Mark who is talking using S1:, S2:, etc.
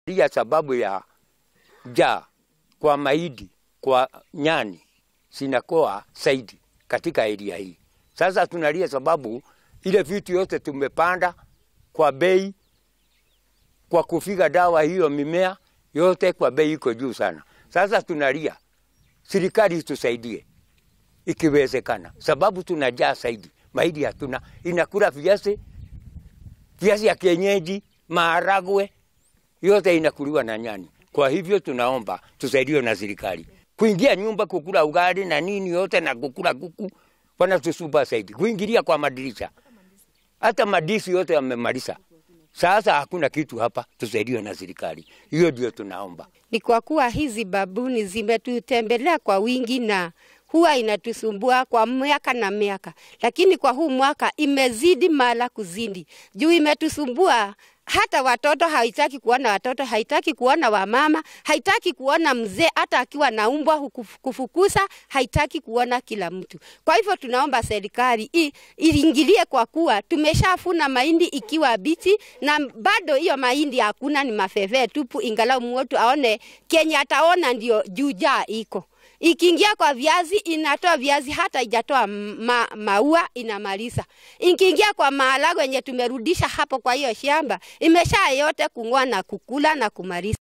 S1: Ya sababu ya kwa mahindi, kwa nyani, sinakoa zaidi katika area hii. Sasa tunalia sababu ile vitu yote tumepanda kwa bei, kwa kufiga dawa hiyo mimea yote kwa bei iko juu sana. Sasa tunalia serikali tusaidie ikiwezekana, sababu tunajaa zaidi. Mahindi hatuna, inakula viazi ya kienyeji, maharagwe yote inakuliwa na nyani. Kwa hivyo tunaomba tusaidiwe na serikali. Kuingia nyumba kukula ugali na nini yote na kukula kuku wanatusumbua zaidi. Kuingilia kwa madirisha, hata madisi yote yamemaliza. Sasa hakuna kitu hapa, tusaidiwe na serikali. Hiyo ndio tunaomba.
S2: Ni kwa kuwa hizi babuni zimetutembelea kwa wingi na huwa inatusumbua kwa miaka na miaka. Lakini kwa huu mwaka imezidi mara kuzidi. Juu imetusumbua, hata watoto haitaki kuona watoto, haitaki kuona wamama, haitaki kuona mzee hata akiwa na umbwa kufukuza, haitaki kuona kila mtu. Kwa hivyo tunaomba serikali iingilie kwa kuwa tumeshafuna mahindi ikiwa bichi na bado hiyo mahindi hakuna, ni mafeve tupu, ingalau mtu aone Kenya ataona ndio juja iko. Ikiingia kwa viazi inatoa viazi hata ijatoa maua inamaliza. Ikiingia kwa maharagwe yenye tumerudisha hapo kwa hiyo shamba imesha yote kung'oa na kukula na kumaliza.